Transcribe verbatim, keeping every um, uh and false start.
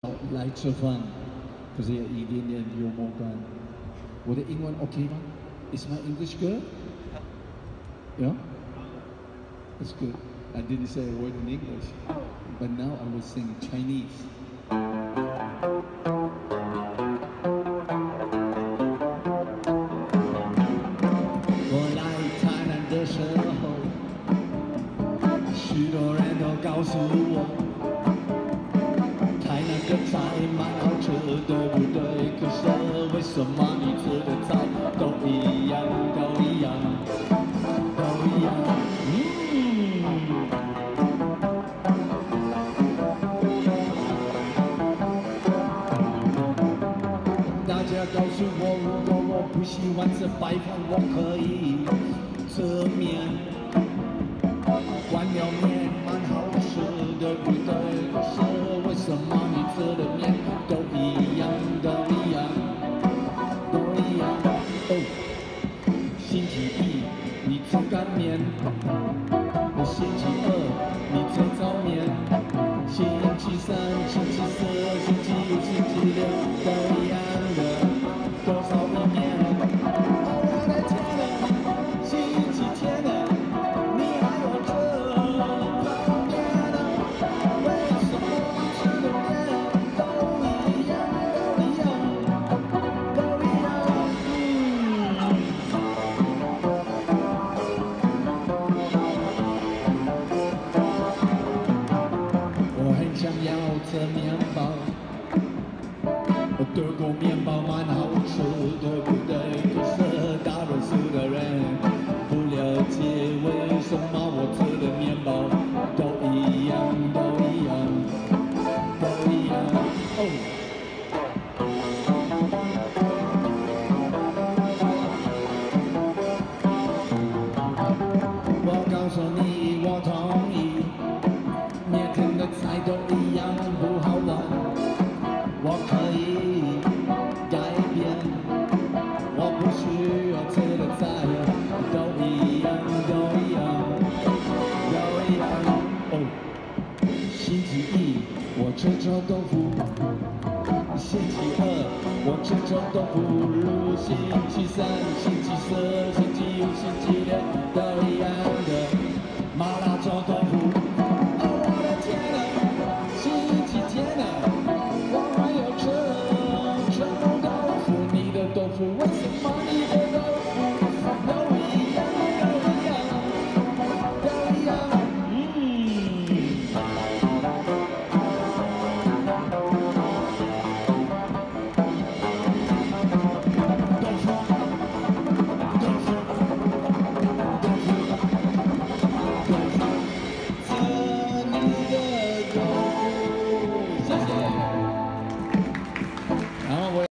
来吃饭，可是有一点点幽默感。我的英文 OK 吗 ？Is my English good? Yeah, it's good. I didn't say a word in English, but now I will sing Chinese. 我来台南的时候，许多人都告诉我，台南的菜蛮好吃，对不对？可是为什么你吃的菜都一样，都一样，都一样？嗯。大家告诉我，如果我不喜欢吃白饭，我可以吃面。关了面蛮好吃，对不对？可是为什么你吃的面都一样，都一样，都一样？哦，星期一你吃干面，星期二你吃炒面，星期三、星期四、星期五、星期六都一样的，多少个面？哦，我的天哪，星期天呢？你还有这泡面呢？为什么你吃的面都一样，都一样，都一样？嗯。我很想要吃面包，德国面包蛮好吃，对不对？可是大多数的人不了解为什么我吃的面包都一样，都一样，都一样。哦。我告诉你，我同意，每天的菜都一样不好玩。我可以改变，我不需要吃的菜都一样，都一样，都一样。哦，星期一我吃臭豆腐，星期二我吃臭豆腐，星期三、星期四、星期五、星期六都一样的麻辣